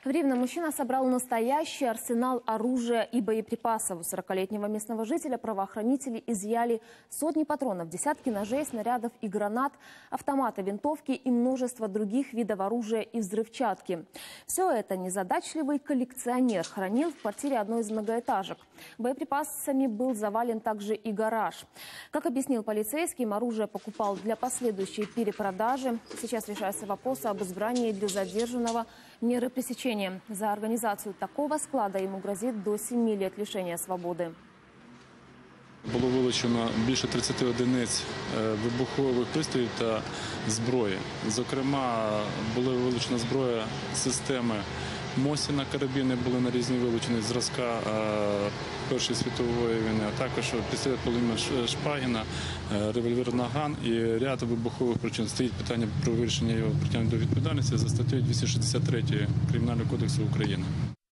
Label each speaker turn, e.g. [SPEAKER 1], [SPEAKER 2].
[SPEAKER 1] В Ривно мужчина собрал настоящий арсенал оружия и боеприпасов. У 40-летнего местного жителя правоохранители изъяли сотни патронов, десятки ножей, снарядов и гранат, автоматы, винтовки и множество других видов оружия и взрывчатки. Все это незадачливый коллекционер хранил в квартире одной из многоэтажек. Боеприпасами был завален также и гараж. Как объяснил полицейским, оружие покупал для последующей перепродажи. Сейчас решается вопрос об избрании для задержанного меры пресечения. За организацию такого склада ему грозит до 7 лет лишения свободи.
[SPEAKER 2] Було вилучено більше 30 одиниць вибухових пристроїв та зброї. Зокрема, була вилучена зброя системи Мосіна, карабіни були нарізні вилучені зразка Першої світової війни, а також пістолет пулемет Шпагіна, револьвер Наган і ряд вибухових причин. Стоїть питання про вирішення його притягнення до відповідальності за статтею 263 Кримінального кодексу України.